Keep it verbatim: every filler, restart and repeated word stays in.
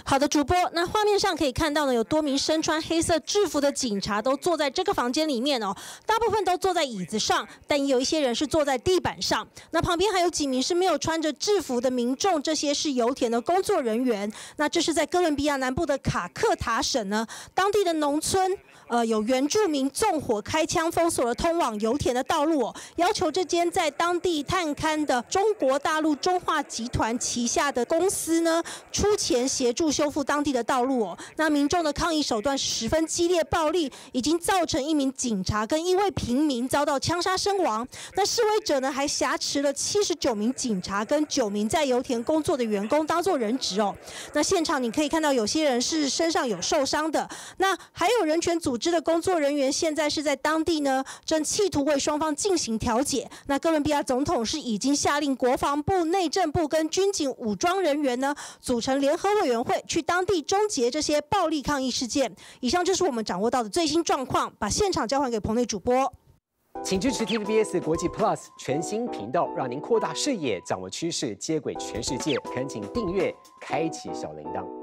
好的，主播，那画面上可以看到呢，有多名身穿黑色制服的警察都坐在这个房间里面哦，大部分都坐在椅子上，但也有一些人是坐在地板上。那旁边还有几名是没有穿着制服的民众，这些是油田的工作人员。那这是在哥伦比亚南部的卡克塔省呢，当地的农村。 呃，有原住民纵火开枪封锁了通往油田的道路哦，要求这间在当地探勘的中国大陆中化集团旗下的公司呢，出钱协助修复当地的道路哦。那民众的抗议手段十分激烈暴力，已经造成一名警察跟一位平民遭到枪杀身亡。那示威者呢，还挟持了七十九名警察跟九名在油田工作的员工当作人质哦。那现场你可以看到有些人是身上有受伤的，那还有人权组织的工作人员现在是在当地呢，正企图为双方进行调解。那哥伦比亚总统是已经下令国防部、内政部跟军警武装人员呢，组成联合委员会，去当地终结这些暴力抗议事件。以上就是我们掌握到的最新状况，把现场交还给棚内主播。 请支持 T V B S 国际 Plus 全新频道，让您扩大视野，掌握趋势，接轨全世界。恳请订阅，开启小铃铛。